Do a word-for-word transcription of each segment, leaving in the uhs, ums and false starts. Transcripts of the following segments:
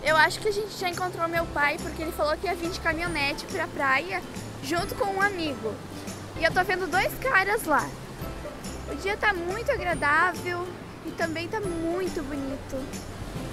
Eu acho que a gente já encontrou meu pai, porque ele falou que ia vir de caminhonete pra praia junto com um amigo. E eu tô vendo dois caras lá. O dia tá muito agradável e também tá muito bonito.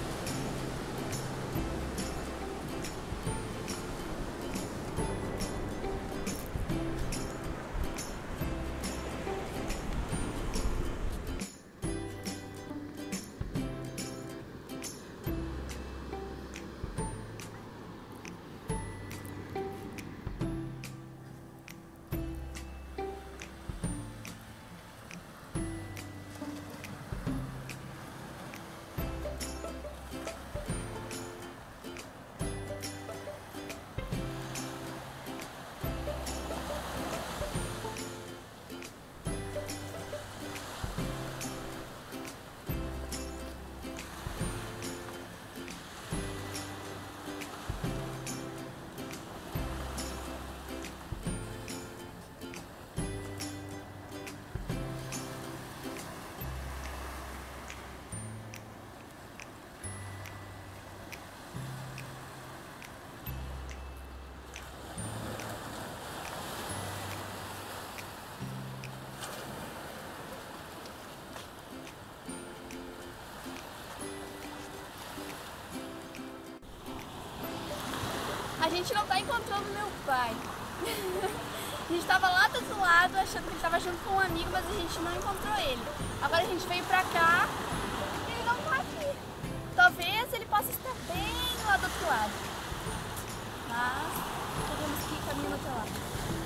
A gente não tá encontrando meu pai. A gente tava lá do outro lado achando que ele tava junto com um amigo, mas a gente não encontrou ele. Agora a gente veio pra cá e ele não tá aqui. Talvez ele possa estar bem lá do outro lado. Mas podemos que ir caminhando até lá.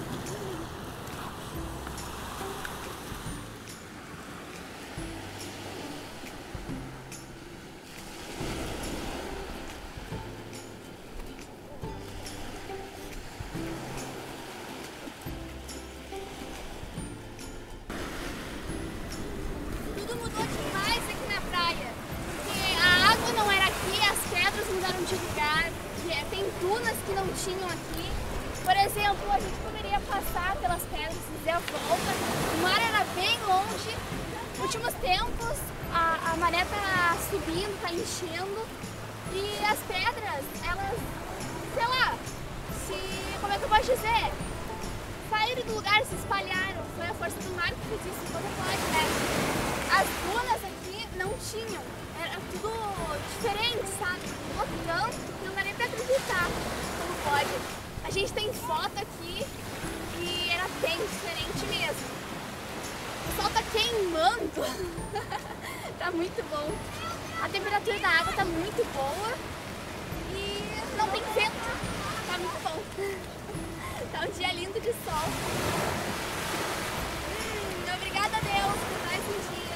De lugar, que é, tem dunas que não tinham aqui. Por exemplo, a gente poderia passar pelas pedras e dizer a volta. O mar era bem longe. Nos últimos tempos, a, a maré tá subindo, tá enchendo. E as pedras, elas, sei lá, se, como é que eu posso dizer? Saíram do lugar, se espalharam. Foi a força do mar que fez isso, então pode, né? As dunas aqui não tinham. Era tudo diferente, sabe? Mudou tanto que não dá nem pra acreditar como pode. A gente tem foto aqui e era bem diferente mesmo. O sol tá queimando. Tá muito bom. A temperatura da água tá muito boa e não tem vento. Tá muito bom. Tá um dia lindo de sol. Hum, obrigada a Deus por mais um dia.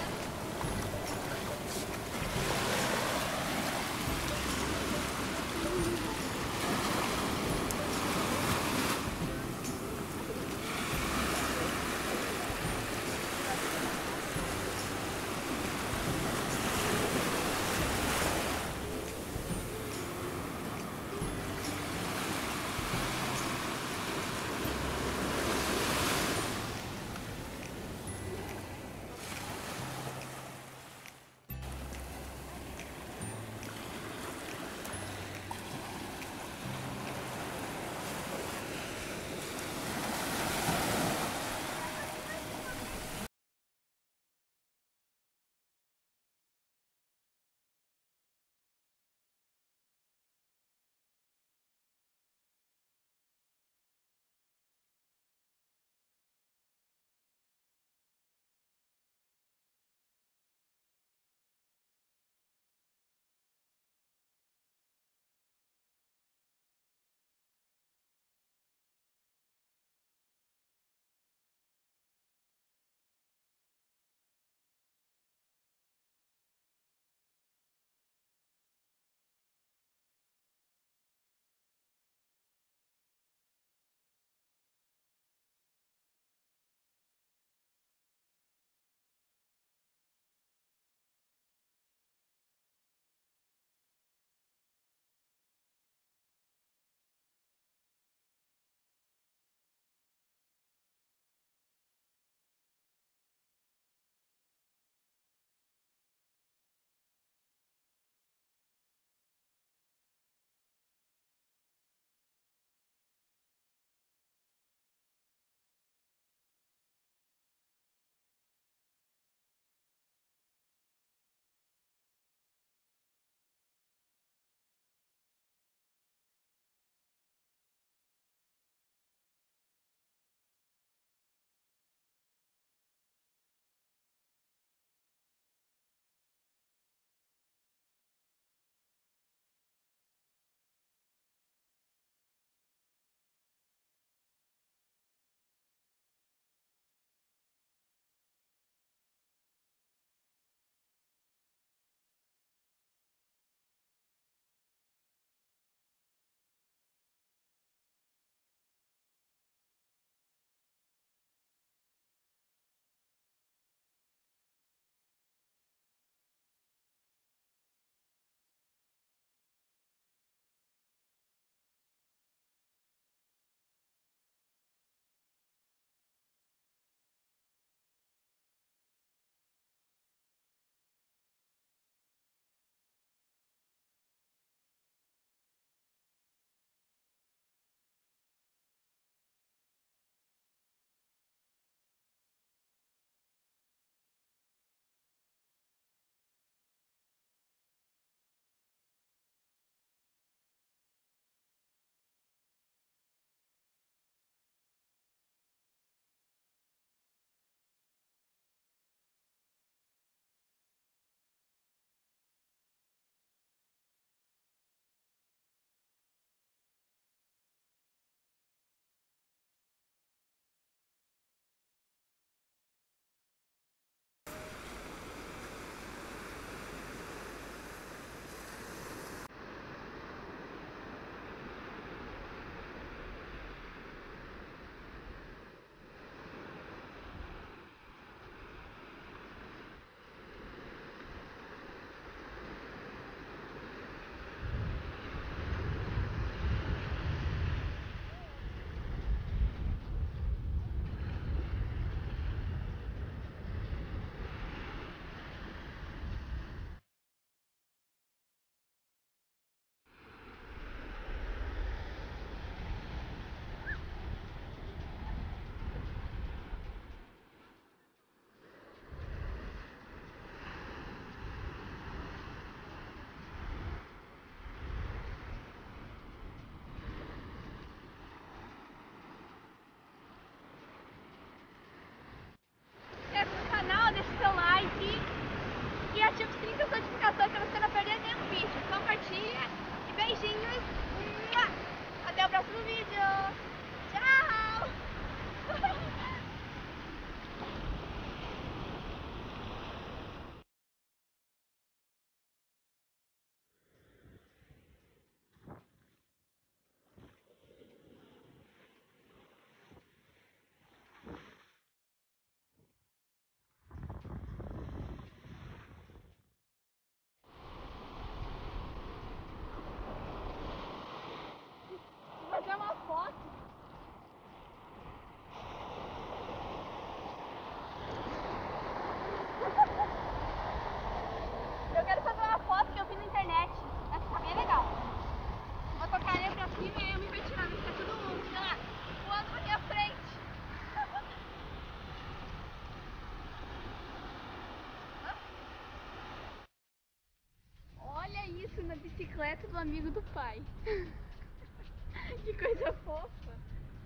isso na bicicleta do amigo do pai. Que coisa fofa.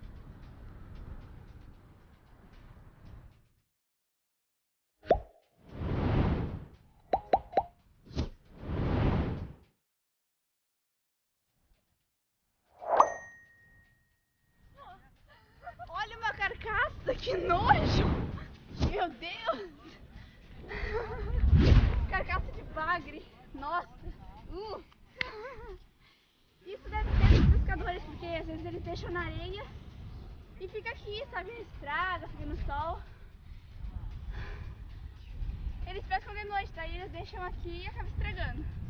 Olha uma carcaça, que nojo! Meu Deus! Carcaça de bagre, nossa! Uh. Isso deve ser dos pescadores, porque às vezes eles deixam na areia e fica aqui, sabe, na estrada, fica no sol. Eles pescam de noite, daí eles deixam aqui e acabam estragando.